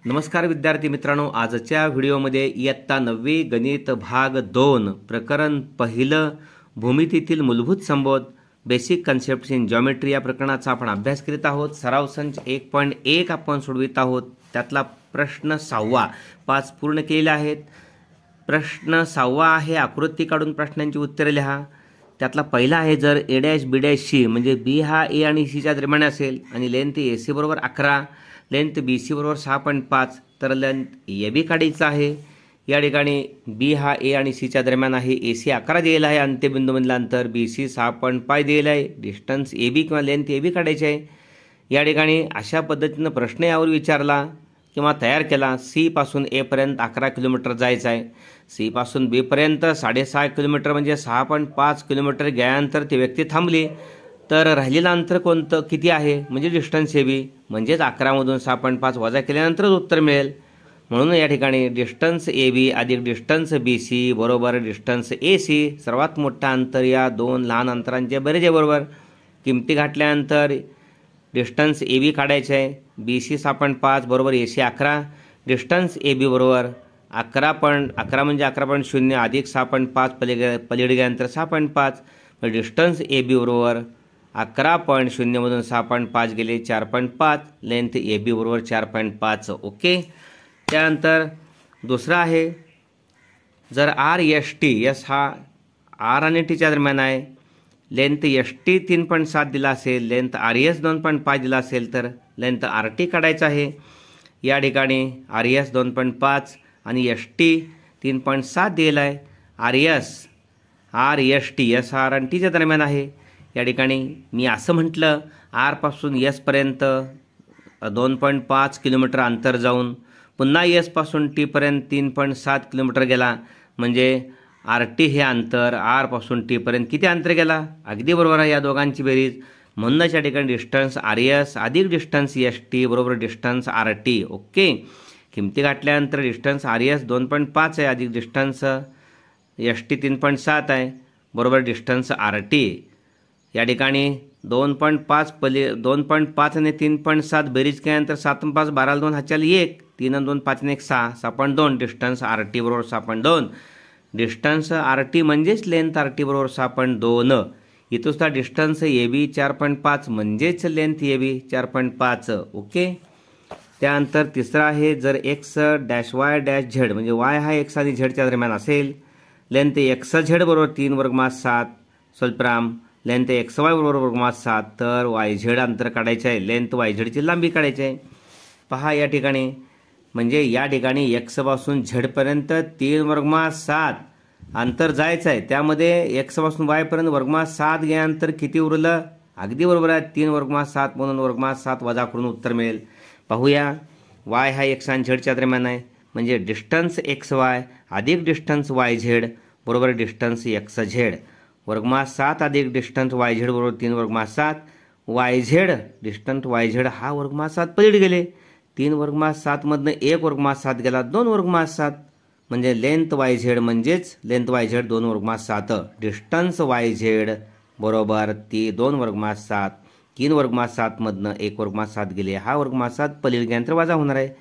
नमस्कार विद्यार्थी मित्रांनो, आजच्या व्हिडिओमध्ये इयत्ता 9वी गणित भाग 2 प्रकरण पहिलं भूमितीतील मूलभूत संबोध बेसिक कन्सेप्ट्स इन जॉमेट्री या प्रकरणाचा आपण अभ्यास करीत आहोत। सराव संच 1.1 आपण सोडवित आहोत। त्यातला प्रश्न 6 5 पूर्ण केलेले आहेत। प्रश्न 6 आहे आकृती काढून प्रश्नांची उत्तरे लिहा। त्यातला पहिला आहे, जर A dash B dash C म्हणजे बी हा ए आणि सी च्या दरम्यान असेल आणि लेंथ ए सी बरोबर 11, लेंथ बी सी बरोबर 6.5 तर लेंथ ए बी काढायचा आहे। या ठिकाणी बी हा ए आणि सी च्या दरम्यान आहे, ए सी 11 दिलेला आहे, अंत्यबिंदूमधलं अंतर बी सी 6.5 दिलेला आहे, डिस्टन्स ए बी किंवा लेंथ ए बी काढायची आहे। या ठिकाणी अशा पद्धतीनं प्रश्न यावर विचारला किंवा तयार केला। सी पासून ए पर्यंत 11 किलोमीटर जायचं आहे, सी पासून बी पर्यंत 6.5 किलोमीटर म्हणजे 6.5 किलोमीटर गेल्यानंतर ती व्यक्ती थांबली तर राहिलेलं अंतर कोणतं किती आहे म्हणजे डिस्टन्स ए बी, म्हणजेच 11 मधून 6.5 वजा केल्यानंतरच उत्तर मिळेल। म्हणून या ठिकाणी डिस्टन्स ए बी अधिक डिस्टन्स बी सी बरोबर डिस्टन्स ए सी, सर्वात मोठं अंतर या दोन लहान अंतरांचे बेरजे बरोबर। किमती घातल्यानंतर डिस्टन्स ए बी काढायचे आहे, बी सी 6.5 बरोबर ए सी 11, डिस्टन्स ए बी बरोबर 11 म्हणजे 11.0 अधिक 6.5 पलीकडे गेल्यानंतर 6.5, डिस्टन्स ए बी बरोबर 11.0 मधून 6.5 गेले 4.5, लेंथ ए बी बरोबर 4.5। ओके। त्यानंतर दुसरा आहे, जर आर एस टी, एस हा आर आणि टीच्या दरम्यान आहे, लेंथ एस टी 3.7 दिला असेल, लेंथ आर एस 2.5 दिला असेल तर लेंथ आर टी काढायचा आहे। या ठिकाणी आर एस 2.5 आणि एस टी 3.7 दिलेला आहे। R S T S R आणि टीच्या दरम्यान आहे। या ठिकाणी मी असं म्हटलं, आर पासून एस पर्यंत 2.5 किलोमीटर अंतर जाऊन पुन्हा एस पासून टी पर्यंत 3.7 किलोमीटर गेला, म्हणजे आर टी हे अंतर आर पासून टी पर्यंत किती अंतर गेला, अगदी बरोबर आहे या दोघांची बेरीज। म्हणूनच या ठिकाणी डिस्टन्स आर एस अधिक डिस्टन्स एस टी बरोबर डिस्टन्स आर टी। ओके। किमती गाठल्यानंतर डिस्टन्स आर एस 2.5 आहे अधिक डिस्टन्स एस टी 3.7 आहे बरोबर डिस्टन्स आर टी। या ठिकाणी 2.5 आणि 3.7 बेरीज केल्यानंतर 7 आणि 5 12 2 हाच्याल 1, 3 आणि 2 5 आणि 1 6, 6.2 डिस्टन्स आर टी बरोबर 6.2, डिस्टन्स आर टी म्हणजेच लेंथ आर टी बरोबर 6.2। इथं सुद्धा डिस्टन्स ए बी 4.5 म्हणजेच लेंथ ए बी 4.5। ओके। त्यानंतर तिसरा आहे, जर X dash Y dash Z म्हणजे वाय हा एक्स आणि झेडच्या दरम्यान असेल, लेंथ एक्स झेड बरोबर 3 वर्गमात 7 स्वल्पराम, लेंथ एक्स वाय बरोबर वर्गमात 7 तर वाय झेड अंतर काढायचे आहे, लेंथ वाय झेडची लांबी काढायची आहे। पहा या ठिकाणी म्हणजे या ठिकाणी एक्स पासून झेडपर्यंत 3 वर्गमात 7 अंतर जायचं आहे, त्यामध्ये एक्स पासून वाय पर्यंत वर्गमात 7 गेल्यानंतर किती उरलं, अगदी बरोबर आहे 3 वर्गमात 7 म्हणून वर्गमात 7 वजा करून उत्तर मिळेल। पाहूया, वाय हा एक्स आणि झेडच्या दरम्यान आहे, म्हणजे डिस्टन्स एक्स वाय अधिक डिस्टन्स वाय झेड बरोबर डिस्टन्स एक्स झेड, वर्गमात 7 अधिक डिस्टन्स वाय झेड बरोबर 3 वर्गमात 7, Y Z distance Y Z हा वर्गमात 7 पलीकडे गेले, 3 वर्गमात 7 मधनं 1 वर्गमात 7 गेला 2 वर्गमात 7, म्हणजे लेंथ वाय झेड म्हणजेच लेंथ वाय झेड 2 वर्गमात 7, डिस्टन्स वाय झेड बरोबर 2 वर्गमात 7, 3 वर्गमात 7 मधनं 1 वर्गमात 7 गेले, हा वर्गमात 7 पलीकडे गेल्यानंतर वजा होणार आहे,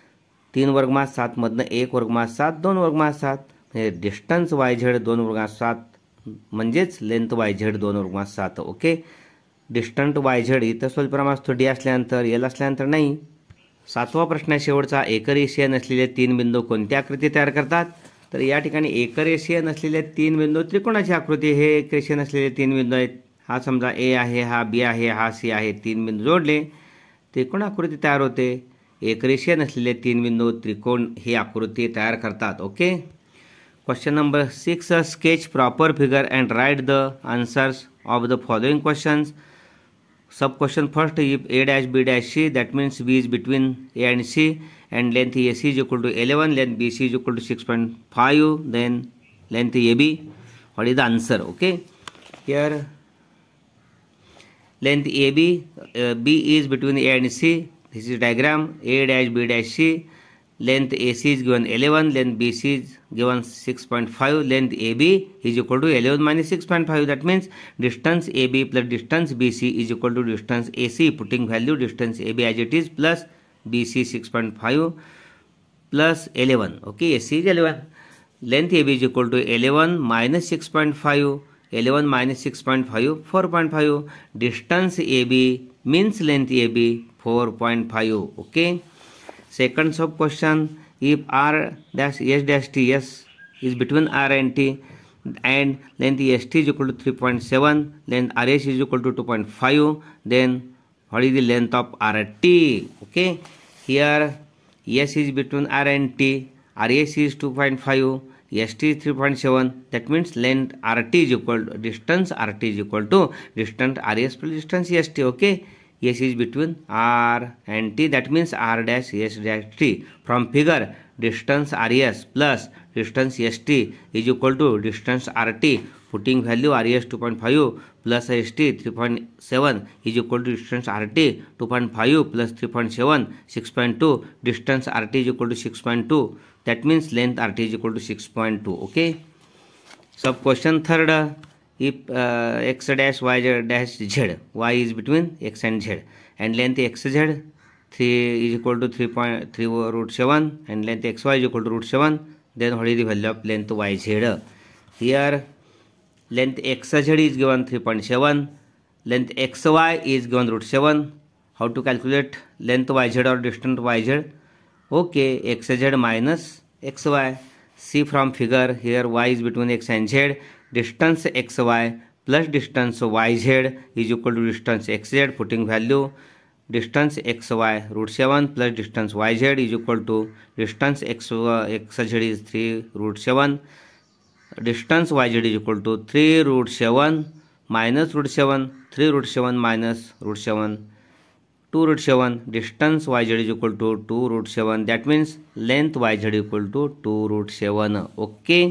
3 वर्गमात 7 मधनं 1 वर्गमात 7 2 वर्गमात 7, म्हणजे डिस्टन्स वाय झेड 2 वर्गमात 7 म्हणजेच लेंथ वाय झेड 2 वर्गमात 7। ओके। डिस्टन्स वाय झेड इथं स्वल्पप्रमाणात असतो, डी असल्यानंतर एल असल्यानंतर नाही। 7वा प्रश्न शेवटचा, एकरेषीय नसलेले 3 बिंदू कोणत्या आकृती तयार करतात, तर या ठिकाणी एकरेषीय नसलेले 3 बिंदू त्रिकोणाची आकृती, हे एकरेषीय नसलेले 3 बिंदू आहेत। हा समजा ए आहे, हा बी आहे, हा सी आहे, 3 बिंदू जोडले त्रिकोण आकृती तयार होते। एकरेषीय नसलेले 3 बिंदू त्रिकोण ही आकृती तयार करतात। Okay. Question number 6, sketch proper figure and write the answers of the following questions. Sub question first, if A dash B dash C that means B is between A and C and length A C is equal to 11, length B C is equal to 6.5, then length A B, what is the answer? Okay, here length a b, b is between a and c, this is diagram, a dash b dash c, length ac is given 11, length bc is given 6.5, length ab is equal to 11 minus 6.5, that means distance ab plus distance bc is equal to distance ac, putting value distance ab as it is plus BC 6.5 plus 11. Okay, AC is 11. Length AB is equal to 11 minus 6.5. 11 minus 6.5, 4.5. Distance AB means length AB 4.5. Okay. Second sub question, if R dash S dash T, S is between R and T, and length ST is equal to 3.7, length RS is equal to 2.5, then what is the length of RT? Okay. Here S is between R and T, RS is 2.5, ST is 3.7. That means length RT is equal to distance RT is equal to distance RS plus distance ST. Okay. S is between R and T. That means R dash S dash T. From figure, distance RS plus distance ST is equal to distance RT. Putting value RS 2.5 plus ST 3.7 is equal to distance RT 2.5 plus 3.7 6.2. Distance RT is equal to 6.2. That means length RT is equal to 6.2. Okay. Sub question third, if x dash y dash z, y is between x and z, and length xz 3 is equal to 3.3 root 7, and length xy is equal to root 7, then what is the value of length yz? Here length xz is given 3.7, length xy is given root 7. How to calculate length yz or distance yz? Okay, xz minus xy. See from figure, here y is between x and z. Distance xy plus distance yz is equal to distance xz. Putting value, distance xy root 7 plus distance yz is equal to distance xz is 3 root 7. Distance yz is equal to 3 root 7 minus root 7. 3 root 7 minus root 7. 2 root 7. Distance yz is equal to 2 root 7. That means length yz equal to 2 root 7. Okay.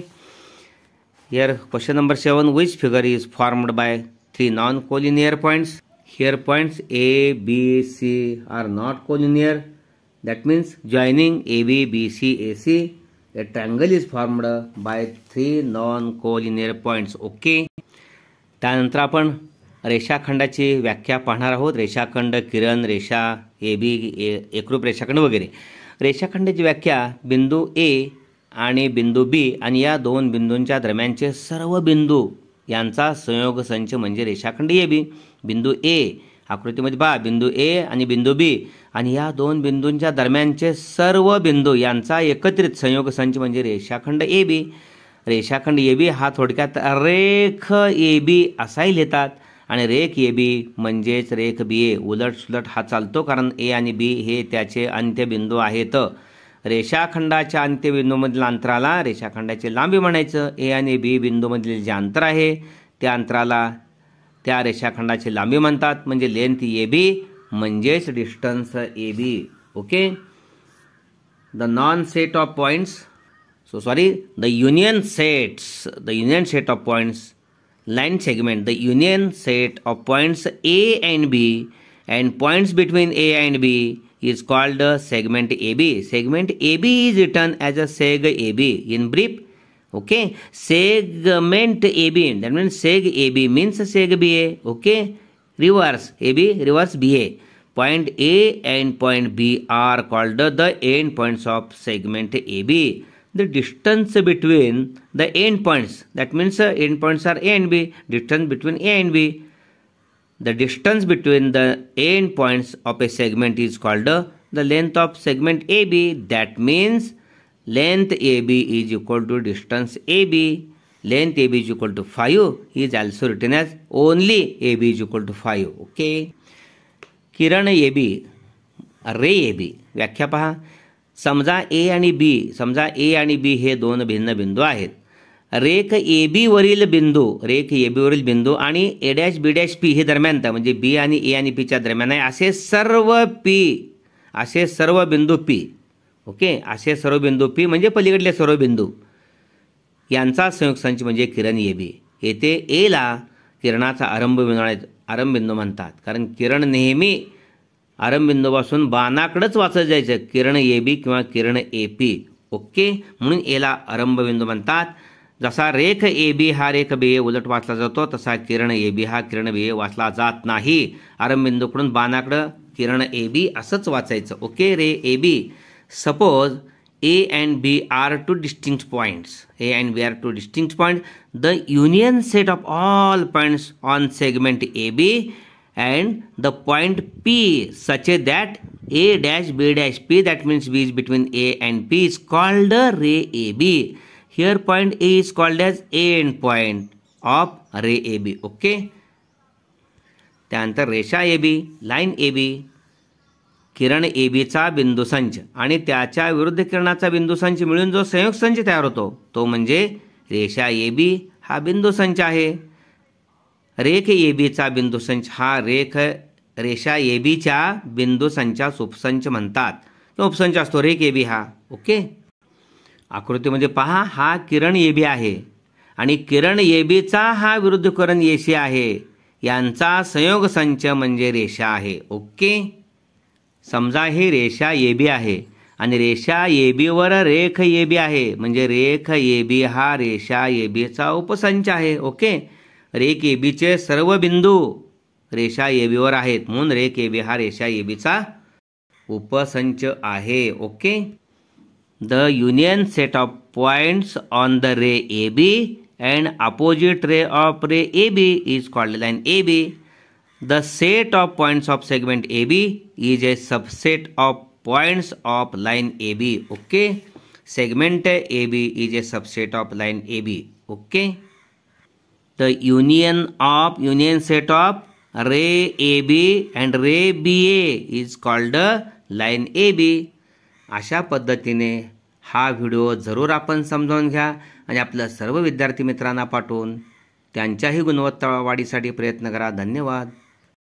Here question number 7. Which figure is formed by 3 non-collinear points? Here points A, B, C are not collinear. That means joining AB, BC, AC, a triangle is formed by 3 non-collinear points. Okay. त्यानंतर आपण रेषाखंडाची व्याख्या पाहणार आहोत. रेषाखंड, किरण रेषा, AB एकरूप रेषाखंड वगैरे. रेषाखंडाची व्याख्या बिंदू A आणि बिंदू B आणि या दोन बिंदूंच्या दरम्यानचे सर्व बिंदू यांचा संयोग संच म्हणजे रेषाखंड AB. बिंदू A आकृतीमध्ये पहा, बिंदू A आणि बिंदू B आणि या दोन बिंदूंच्या दरम्यानचे सर्व बिंदू यांचा एकत्रित संयोग संच म्हणजे रेषाखंड AB. रेषाखंड AB हा थोडक्यात रेख AB असाही लिहितात आणि रेख AB म्हणजेच रेख BA. उलट सुलट हा चालतो कारण A आणि B हे त्याचे अंत्यबिंदू आहेत. रेषाखंडाच्या अंत्यबिंदूमधील अंतराला रेषाखंडाची लांबी म्हणायचं. A आणि B बिंदूमधील जे अंतर आहे त्या अंतराला त्या रेषाखंडाची लांबी म्हणतात, म्हणजे लेंथ AB म्हणजेच distance AB. Okay. The non set of points, the union set of points, line segment, the union set of points A and B and points between A and B is called segment AB. Segment AB is written as a seg AB in brief. Okay, segment AB, that means seg AB means seg BA. Okay, reverse AB, reverse BA. Point A and point B are called the end points of segment AB. The distance between the end points, that means end points are A and B, distance between A and B. The distance between the end points of a segment is called the length of segment AB. That means length AB is equal to distance AB. Length AB is equal to 5 is also written as only AB is equal to 5. Okay. किरण AB, ray AB. व्याख्या पहा. समजा A आणि B हे दोन भिन्न बिंदू आहेत. रेख AB वरील बिंदू आणि A dash B dash P हे दरम्यान म्हणजे B आणि A आणि P च्या दरम्यान आहे असे सर्व बिंदू P. ओके, असे सर्व बिंदू P म्हणजे पलीकडले सर्व बिंदू यांचा संयोग संच म्हणजे किरण AB. येथे A ला किरणाचा आरंभबिंदू म्हणतात, कारण किरण नेहमी आरंभबिंदूपासून बाणाकडेच वाचत जायचं, किरण AB किंवा किरण AP. ओके, म्हणून एला आरंभबिंदू म्हणतात. जसा रेख AB हा रेख BA उलट वाचला जातो तसा किरण AB हा किरण BA वाचला जात नाही. आरंभबिंदूकडून बाणाकडे किरण ए बी असंच वाचायचं. Okay, ray A B. Suppose A and B are two distinct points. A and B are two distinct points. The union set of all points on segment AB and the point P such that A dash B dash P, that means B is between A and P, is called ray AB. Here point A is called as A end point of ray AB. Okay. त्यानंतर रेषा AB, line AB, किरण A बीचा बिंदुसंच आणि त्याच्या विरुद्ध किरणाचा बिंदुसंच मिळून जो संयुक्त संच तयार होतो तो म्हणजे रेषा ए बी हा बिंदुसंच आहे. रेख ए बीचा बिंदुसंच हा रेषा ए बीच्या बिंदुसंचास उपसंच म्हणतात. तो उपसंच असतो रेख ए बी हा. ओके, आकृतीमध्ये पहा, हा किरण ए बी आहे आणि किरण ए बीचा हा विरुद्ध किरण ए सी आहे. यांचा संयोग संच म्हणजे रेषा आहे. ओके, समजा ही रेषा ए बी आहे आणि रेषा ए बीवर रेख ए बी आहे म्हणजे रेख ए बी हा रेषा ए बीचा उपसंच आहे. ओके, रेख ए बीचे सर्व बिंदू रेषा ए बीवर आहेत म्हणून रेख ए बी हा रेषा ए बीचा उपसंच आहे. Okay, the union set of points on the ray A B and opposite ray of ray A B is called line A B. The set of points of segment AB is a subset of points of line AB. Okay, segment AB is a subset of line AB. Okay, the union set of ray AB and ray BA is called line AB. अशा पद्धतीने हा video जरूर आपण समजावून घ्या आणि आपल्या सर्व विद्यार्थी मित्रांना पाठवून त्यांच्याही गुणवत्ता वाढीसाठी प्रयत्न करा. धन्यवाद.